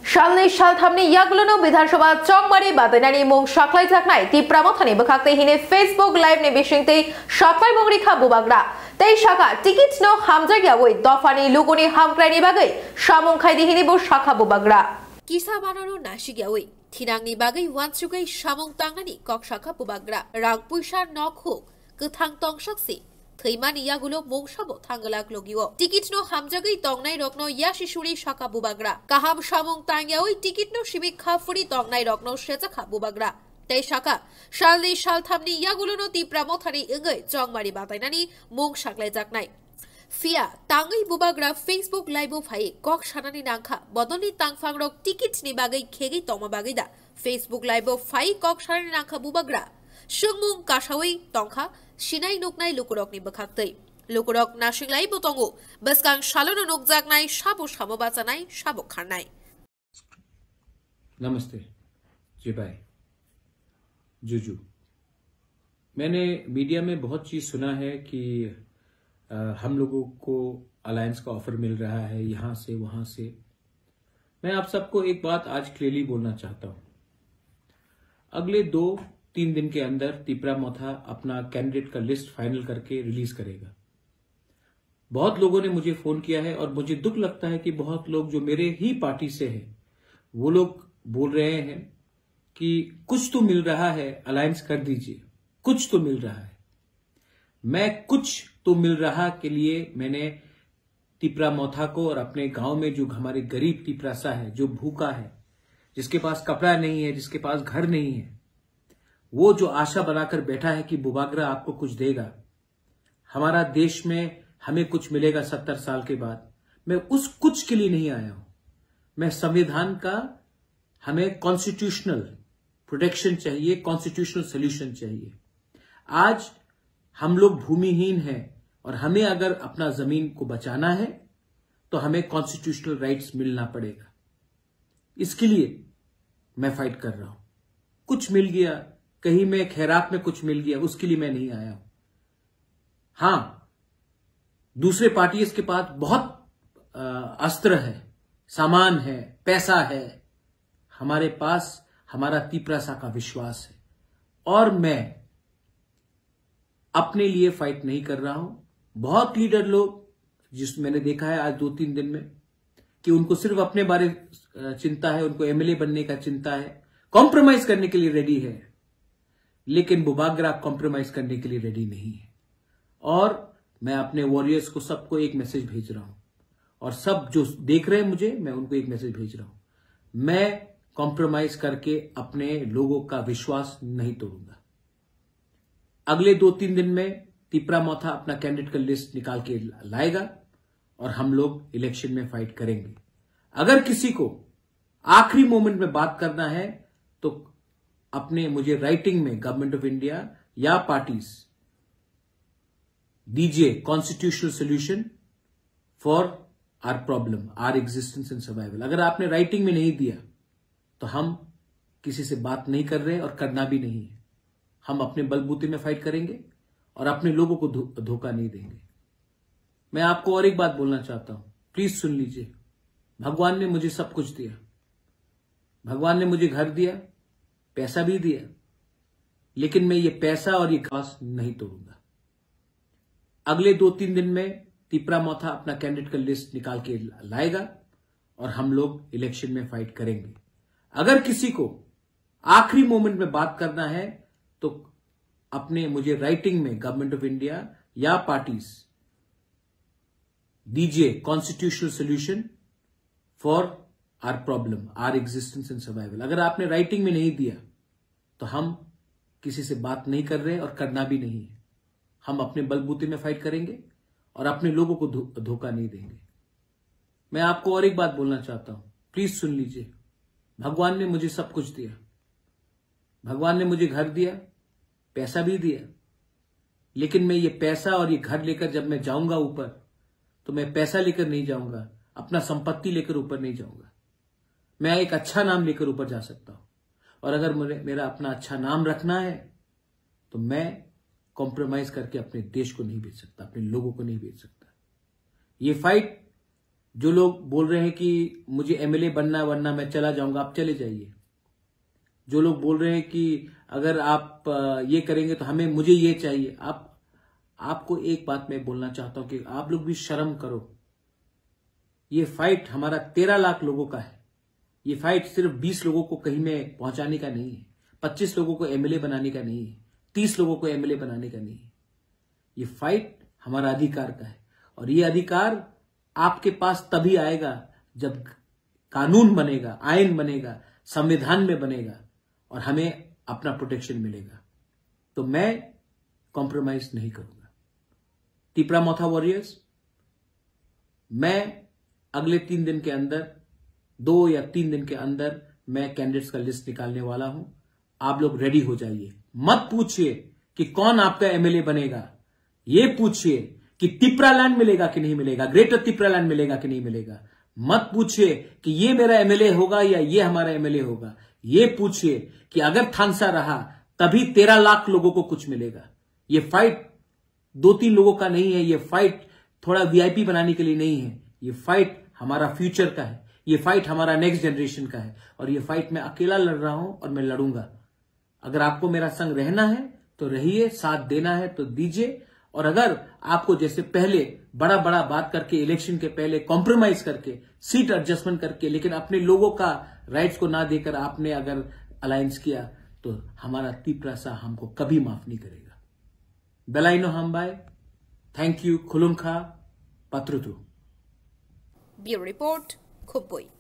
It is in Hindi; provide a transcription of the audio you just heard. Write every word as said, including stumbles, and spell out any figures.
सालनै सालथामनि यागुलनो विधानसभा चंमारी बादायनायनि मुं साख्लायजानाय तिप्रामथानि बोखाक्तै हिने फेसबुक लाइवनि बिसिंतै साख्लाय मंग्रिखा बुबाग्रा तै शाखा टिकिटनो हामजायगावै दफानि लुगुनि हामग्रायनि बागै सामुं खायदि हिनिबो शाखा बुबाग्रा किसा बानानो नासिगावै थिनांनि बागै वानसुगै सामुं तांनानि कक शाखा बुबाग्रा रां पुइसा नखौ गोथां तंसाक्सि थैमानि यागुलो मुंसाबो थांगलाक लगियो टिकिटनो हामजागै तंनाय रकनो याशिशुरि शाखा बुबाग्रा काहाम सामुं तांयावै टिकिटनो शिबिक खाफुरि तंनाय रकनो सेजाखा बुबाग्रा तै शाखा सालनै सालथामनि यागुलोनो तिप्रामथानि इंगै चंमारी बादायनानि मुं साख्लायजानाय फिया तांगै बुबाग्रा फेसबुक लाइव फाइ कक सानानि नांखा बदलनि तांफांरक टिकिटनि बागै खेगै तमा बागै दा फेसबुक लाइव फाइ कक सानानि नांखा बुबाग्रा सुंमुं कासावै तंखा सिनाय नुकनाय लुकुरकनि बोखाक्तै लुकुरक नासिंलाय बोतंगो बसकां सालोनो नुकजाकनाय साबो सामो बाचानाय साबो खारनाय। नमस्ते जी भाई जुजू। मैंने मीडिया में बहुत चीज सुना है कि आ, हम लोगों को अलायंस का ऑफर मिल रहा है यहां से वहां से। मैं आप सबको एक बात आज क्लियरली बोलना चाहता हूं। अगले दो तीन दिन के अंदर तिप्रामोथा अपना कैंडिडेट का लिस्ट फाइनल करके रिलीज करेगा। बहुत लोगों ने मुझे फोन किया है और मुझे दुख लगता है कि बहुत लोग जो मेरे ही पार्टी से हैं वो लोग बोल रहे हैं कि कुछ तो मिल रहा है, अलायंस कर दीजिए, कुछ तो मिल रहा है। मैं कुछ तो मिल रहा के लिए मैंने तिप्रामोथा को और अपने गांव में जो हमारे गरीब तिप्रासा है, जो भूखा है, जिसके पास कपड़ा नहीं है, जिसके पास घर नहीं है, वो जो आशा बनाकर बैठा है कि बुबाग्रा आपको कुछ देगा, हमारा देश में हमें कुछ मिलेगा सत्तर साल के बाद, मैं उस कुछ के लिए नहीं आया हूं। मैं संविधान का, हमें कॉन्स्टिट्यूशनल प्रोटेक्शन चाहिए, कॉन्स्टिट्यूशनल सोल्यूशन चाहिए। आज हम लोग भूमिहीन हैं और हमें अगर अपना जमीन को बचाना है तो हमें कॉन्स्टिट्यूशनल राइट्स मिलना पड़ेगा। इसके लिए मैं फाइट कर रहा हूं। कुछ मिल गया, कहीं में खैरात में कुछ मिल गया, उसके लिए मैं नहीं आया हूं। हां, दूसरे पार्टीज के पास बहुत अस्त्र है, सामान है, पैसा है। हमारे पास हमारा तिप्रासा का विश्वास है और मैं अपने लिए फाइट नहीं कर रहा हूं। बहुत लीडर लोग, जिस मैंने देखा है आज दो तीन दिन में, कि उनको सिर्फ अपने बारे चिंता है, उनको एमएलए बनने का चिंता है, कॉम्प्रोमाइज करने के लिए रेडी है, लेकिन बुबाग्रा कॉम्प्रोमाइज करने के लिए रेडी नहीं है। और मैं अपने वॉरियर्स को सबको एक मैसेज भेज रहा हूं और सब जो देख रहे हैं मुझे, मैं उनको एक मैसेज भेज रहा हूं। मैं कॉम्प्रोमाइज करके अपने लोगों का विश्वास नहीं तोड़ूंगा। अगले दो तीन दिन में तिप्रामोथा अपना कैंडिडेट का लिस्ट निकाल के लाएगा और हम लोग इलेक्शन में फाइट करेंगे। अगर किसी को आखिरी मोमेंट में बात करना है तो अपने मुझे राइटिंग में गवर्नमेंट ऑफ इंडिया या पार्टीज दीजिए constitutional solution for our problem, our existence and survival. अगर आपने राइटिंग में नहीं दिया तो हम किसी से बात नहीं कर रहे और करना भी नहीं है। हम अपने बलबूते में फाइट करेंगे और अपने लोगों को धो, धोखा नहीं देंगे। मैं आपको और एक बात बोलना चाहता हूं, प्लीज सुन लीजिए। भगवान ने मुझे सब कुछ दिया, भगवान ने मुझे घर दिया, पैसा भी दिया, लेकिन मैं ये पैसा और ये घास नहीं तोड़ूंगा। अगले दो तीन दिन में तिप्रामोथा अपना कैंडिडेट का लिस्ट निकाल के लाएगा और हम लोग इलेक्शन में फाइट करेंगे। अगर किसी को आखिरी मोमेंट में बात करना है तो अपने मुझे राइटिंग में गवर्नमेंट ऑफ इंडिया या पार्टीज दीजिए constitutional solution for our problem, our existence and survival. अगर आपने राइटिंग में नहीं दिया तो हम किसी से बात नहीं कर रहे और करना भी नहीं है। हम अपने बलबूते में फाइट करेंगे और अपने लोगों को धो, धोखा नहीं देंगे। मैं आपको और एक बात बोलना चाहता हूं, प्लीज सुन लीजिए। भगवान ने मुझे सब कुछ दिया, भगवान ने मुझे घर दिया, पैसा भी दिया, लेकिन मैं ये पैसा और ये घर लेकर जब मैं जाऊंगा ऊपर तो मैं पैसा लेकर नहीं जाऊंगा, अपना संपत्ति लेकर ऊपर नहीं जाऊंगा। मैं एक अच्छा नाम लेकर ऊपर जा सकता हूं और अगर मुझे मेरा अपना अच्छा नाम रखना है तो मैं कॉम्प्रोमाइज करके अपने देश को नहीं बेच सकता, अपने लोगों को नहीं बेच सकता। ये फाइट जो लोग बोल रहे हैं कि मुझे एमएलए बनना वरना मैं चला जाऊंगा, आप चले जाइए। जो लोग बोल रहे हैं कि अगर आप ये करेंगे तो हमें मुझे ये चाहिए, आप आपको एक बात मैं बोलना चाहता हूं कि आप लोग भी शर्म करो। ये फाइट हमारा तेरह लाख लोगों का है। ये फाइट सिर्फ बीस लोगों को कहीं में पहुंचाने का नहीं है, पच्चीस लोगों को एमएलए बनाने का नहीं है, तीस लोगों को एमएलए बनाने का नहीं है। ये फाइट हमारा अधिकार का है और ये अधिकार आपके पास तभी आएगा जब कानून बनेगा, आईन बनेगा, संविधान में बनेगा और हमें अपना प्रोटेक्शन मिलेगा। तो मैं कॉम्प्रोमाइज नहीं करूंगा। तिपरामोथा वॉरियर्स, मैं अगले तीन दिन के अंदर, दो या तीन दिन के अंदर मैं कैंडिडेट्स का लिस्ट निकालने वाला हूं। आप लोग रेडी हो जाइए। मत पूछिए कि कौन आपका एमएलए बनेगा, ये पूछिए कि तिपरालैंड मिलेगा कि नहीं मिलेगा, ग्रेटर तिपरालैंड मिलेगा कि नहीं मिलेगा। मत पूछिए कि ये मेरा एमएलए होगा या ये हमारा एमएलए होगा। ये पूछिए कि अगर थानसा रहा तभी तेरह लाख लोगों को कुछ मिलेगा। ये फाइट दो तीन लोगों का नहीं है, ये फाइट थोड़ा वीआईपी बनाने के लिए नहीं है। ये फाइट हमारा फ्यूचर का है, ये फाइट हमारा नेक्स्ट जनरेशन का है और ये फाइट मैं अकेला लड़ रहा हूं और मैं लड़ूंगा। अगर आपको मेरा संग रहना है तो रहिए, साथ देना है तो दीजिए। और अगर आपको जैसे पहले बड़ा बड़ा बात करके इलेक्शन के पहले कॉम्प्रोमाइज करके, सीट एडजस्टमेंट करके, लेकिन अपने लोगों का राइट्स को ना देकर आपने अगर अलायंस किया तो हमारा तिपरासा हमको कभी माफ नहीं करेगा। बेलाइनो हमबाय, थैंक यू, खुलुमखा, पत्रुतु। Bureau report, खुबुई।